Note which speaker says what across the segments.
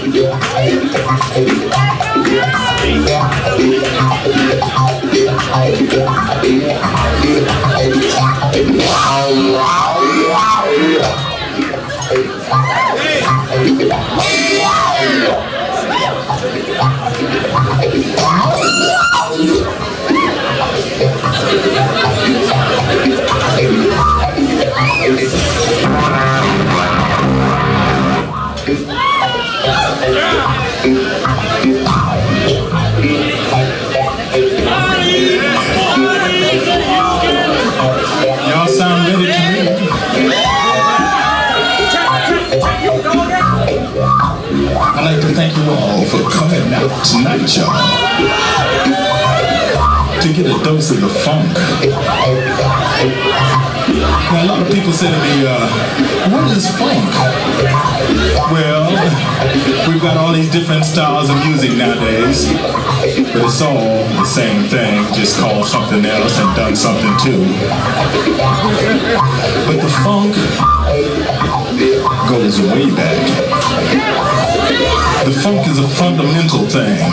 Speaker 1: Y'all sound ready to me. I'd like to thank you all for coming out tonight, y'all, to get a dose of the funk. Now, a lot of people say to me, what is funk? Well, we've got all these different styles of music nowadays, but it's all the same thing, just called something else and done something too. But the funk goes way back. The funk is a fundamental thing.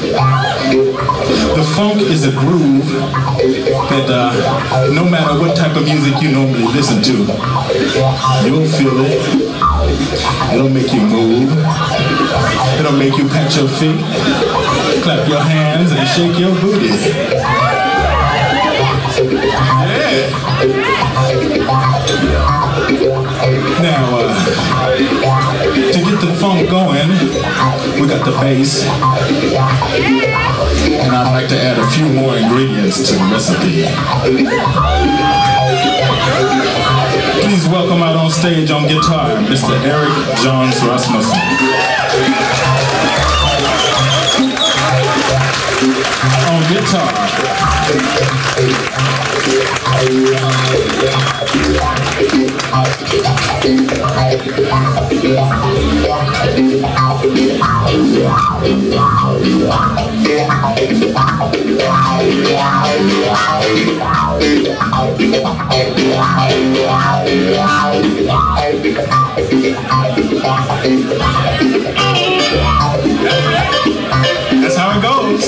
Speaker 1: The funk is a groove that no matter what type of music you normally listen to, you'll feel it. It'll make you move. It'll make you pat your feet, clap your hands, and shake your booty. Yeah. Now, to get the funk going, we got the bass, and I'd like to add a few more ingredients to the recipe. Please welcome out on stage on guitar, Mr. Eric Johns Rasmussen. On guitar, that's how it goes.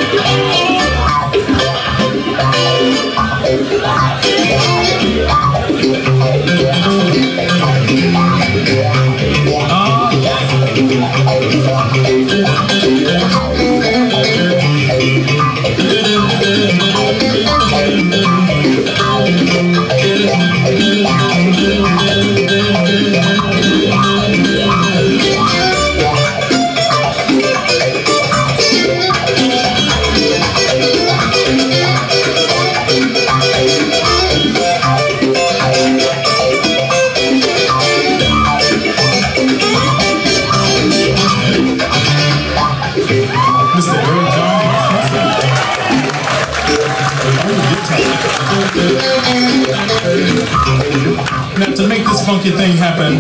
Speaker 1: Now, to make this funky thing happen,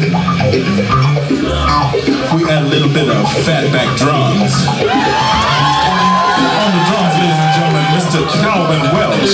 Speaker 1: we add a little bit of fatback drums. On the drums, ladies and gentlemen, Mr. Calvin Welch.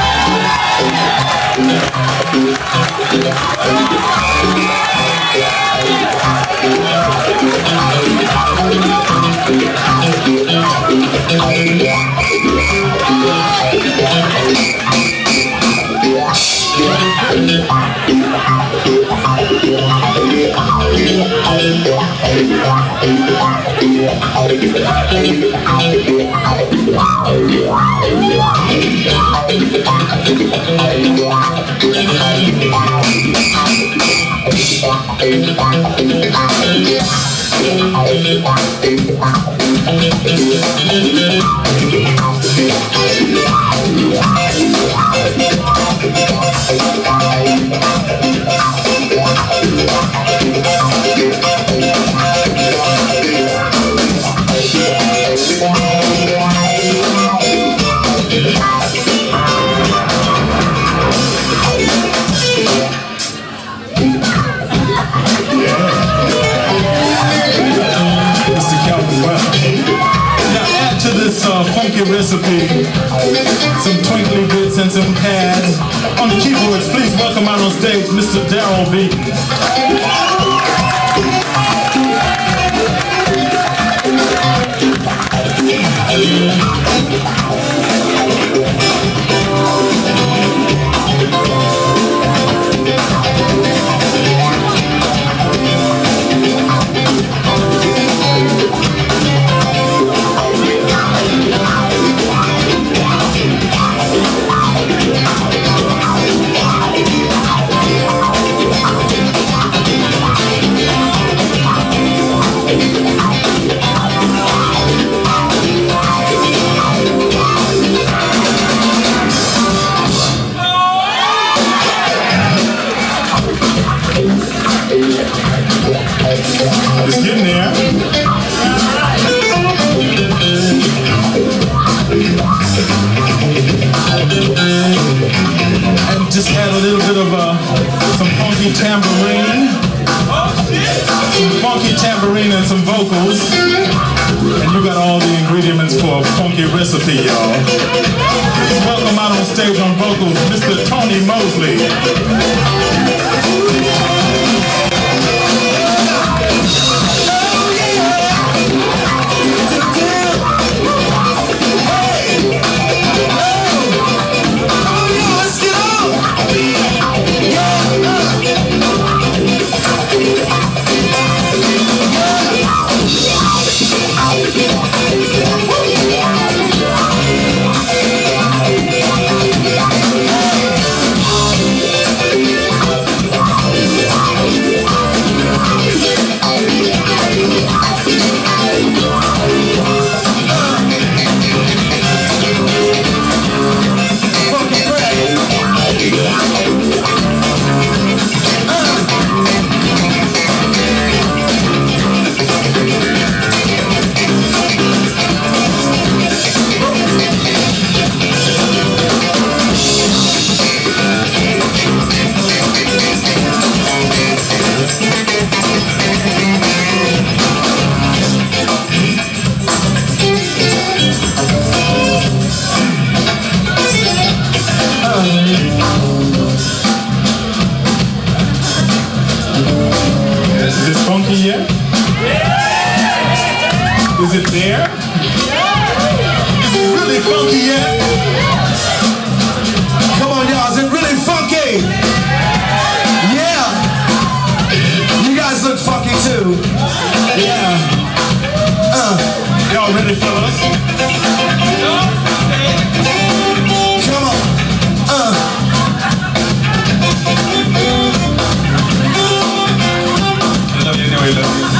Speaker 1: Funky recipe, some twinkly bits and some pads. On the keyboards, please welcome out on stage Mr. Darryl Beaton. It's getting there. And just add a little bit of some funky tambourine. Some funky tambourine and some vocals. And you got all the ingredients for a funky recipe, y'all. Please welcome out on stage on vocals, Mr. Tony Mosley. Is it funky yet? Is it there? Is it really funky yet? Come on, y'all, is it really funky? Yeah. You guys look funky too. Yeah. Y'all ready, fellas? Come on. Love you anyway, love you.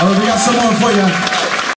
Speaker 2: We got some more for you.